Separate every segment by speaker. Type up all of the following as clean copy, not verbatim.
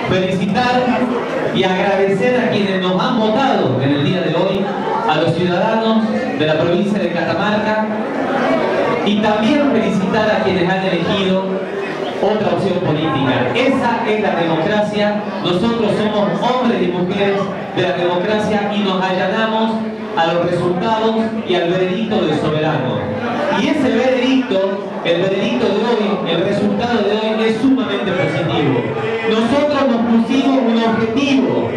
Speaker 1: felicitar y agradecer a quienes nos han votado en el día de hoy, a los ciudadanos de la provincia de Catamarca, y también felicitar a quienes han elegido otra opción política. Esa es la democracia. Nosotros somos hombres y mujeres de la democracia y nos allanamos a los resultados y al veredicto del soberano. Y ese veredicto, el veredicto de hoy, el resultado de hoy es sumamente positivo. Nosotros nos pusimos un objetivo.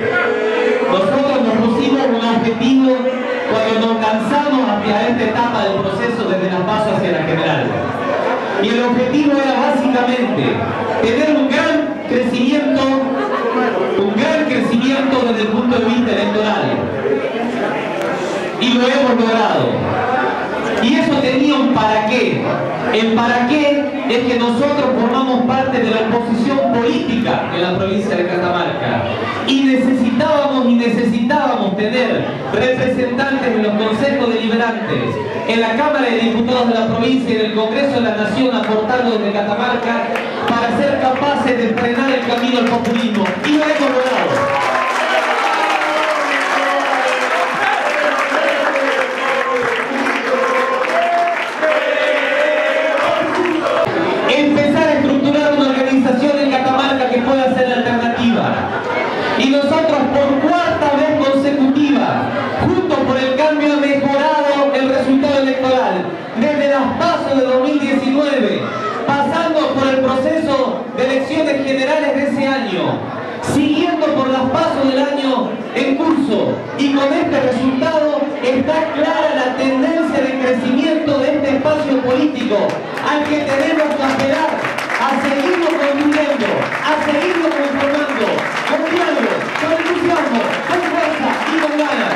Speaker 1: Cuando nos lanzamos hacia esta etapa del proceso desde las PASO hacia la general. Y el objetivo era básicamente tener un gran crecimiento desde el punto de vista electoral. Y lo hemos logrado. Y eso tenía un para qué. El para qué es que nosotros formamos parte de la oposición política en la provincia de Catamarca. Y necesitábamos tener representantes en los consejos deliberantes, en la Cámara de Diputados de la provincia y en el Congreso de la Nación, aportando desde Catamarca para ser capaces de frenar el camino al populismo. Y lo hemos logrado. Empezar a estructurar una organización en Catamarca que pueda ser la alternativa. Y nosotros por cuarta vez consecutiva, Juntos por el Cambio, ha mejorado el resultado electoral. Desde las PASO de 2019, pasando por el proceso de elecciones generales de ese año, siguiendo por las PASO del año en curso. Y con este resultado está clara la tendencia de crecimiento de este espacio político al que tenemos que apelar a seguirlo construyendo, a seguirlo conformando, con diálogo, con entusiasmo, con fuerza y con ganas.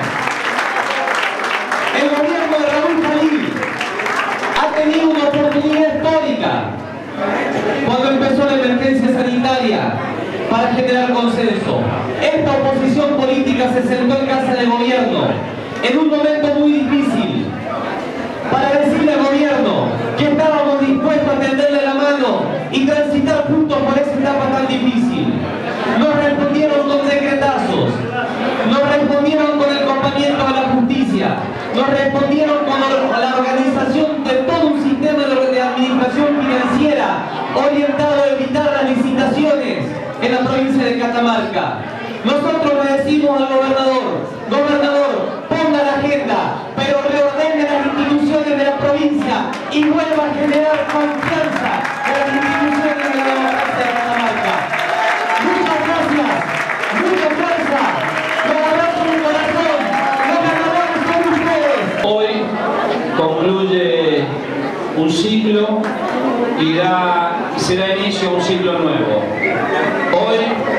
Speaker 1: El gobierno de Raúl Jalil ha tenido una oportunidad histórica cuando empezó la emergencia sanitaria para generar consenso. Esta oposición política se sentó en casa de gobierno en un momento muy difícil para decirle al gobierno que estábamos dispuestos a tenderle la mano y transitar juntos por esa etapa tan difícil. Nos respondieron con decretazos, nos respondieron con el acompañamiento a la justicia, nos respondieron con la organización de todo un sistema de administración financiera orientado a evitar las licitaciones en la provincia de Catamarca. Nosotros le decimos al gobernador, ponga la agenda, pero reordene las instituciones de la provincia y vuelva a generar confianza en las instituciones de la democracia de Catamarca. Muchas gracias, mucha fuerza, los abrazo en el corazón, los ganadores son ustedes.
Speaker 2: Hoy concluye un ciclo y se da inicio a un ciclo nuevo. Hoy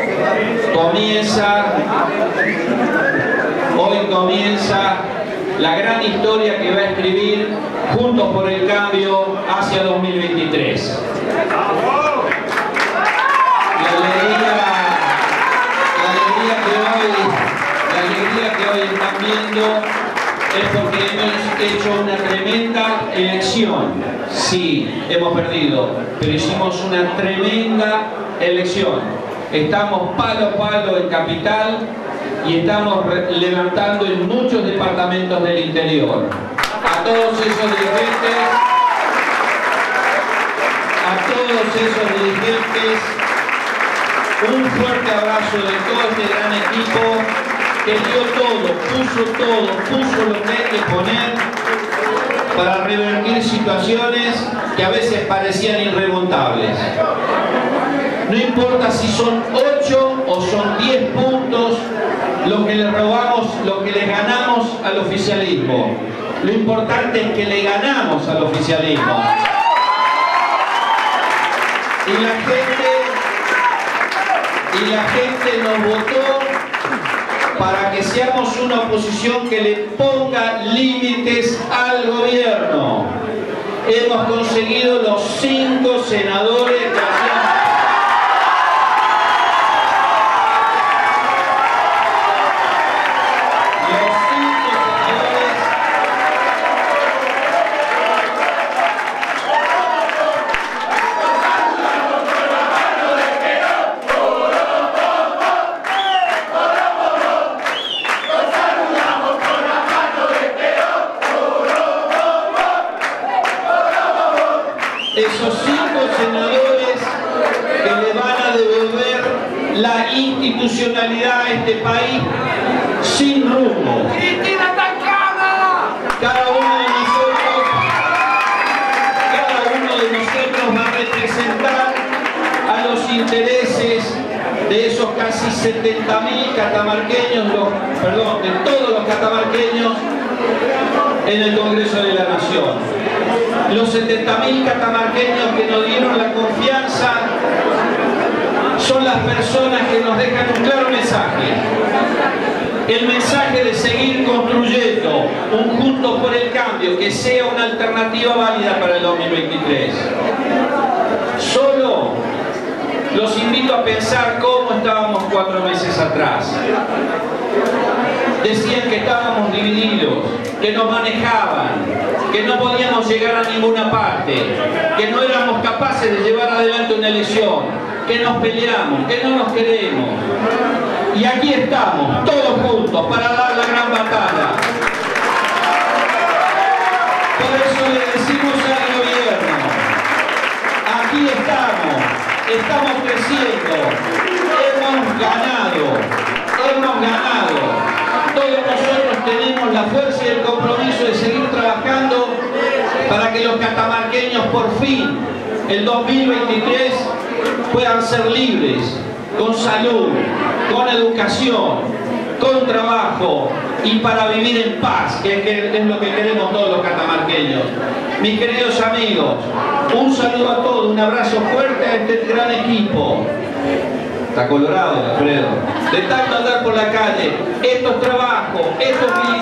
Speaker 2: comienza la gran historia que va a escribir Juntos por el Cambio hacia 2023. La alegría que hoy están viendo es porque hemos hecho una tremenda elección. Sí, hemos perdido, pero hicimos una tremenda elección. Estamos palo a palo en Capital y estamos levantando en muchos departamentos del interior. A todos esos dirigentes, un fuerte abrazo de todo este gran equipo que dio todo, puso lo que hay que poner para revertir situaciones que a veces parecían irremontables. No importa si son 8 o son 10 puntos lo que le robamos, lo que le ganamos al oficialismo. Lo importante es que le ganamos al oficialismo. Y la gente nos votó para que seamos una oposición que le ponga límites al gobierno. Hemos conseguido los 5 senadores que hacían la institucionalidad de este país sin rumbo. Cada uno de nosotros va a representar a los intereses de esos casi 70.000 catamarqueños, de todos los catamarqueños en el Congreso de la Nación. Los 70.000 catamarqueños que nos dieron la confianza son las personas que nos dejan un claro mensaje. El mensaje de seguir construyendo un Juntos por el Cambio que sea una alternativa válida para el 2023. Solo los invito a pensar cómo estábamos 4 meses atrás. Decían que estábamos divididos, que nos manejaban, que no podíamos llegar a ninguna parte, que no éramos capaces de llevar adelante una elección, que nos peleamos, que no nos queremos. Y aquí estamos, todos juntos, para dar la gran batalla. Por eso le decimos al gobierno, aquí estamos creciendo, hemos ganado. Todos nosotros tenemos la fuerza y el compromiso de seguir trabajando para que los catamarqueños por fin, el 2023, puedan ser libres, con salud, con educación, con trabajo y para vivir en paz, que es lo que queremos todos los catamarqueños. Mis queridos amigos, un saludo a todos, un abrazo fuerte a este gran equipo. Está colorado, Alfredo. De tanto andar por la calle. Esto es trabajo, esto es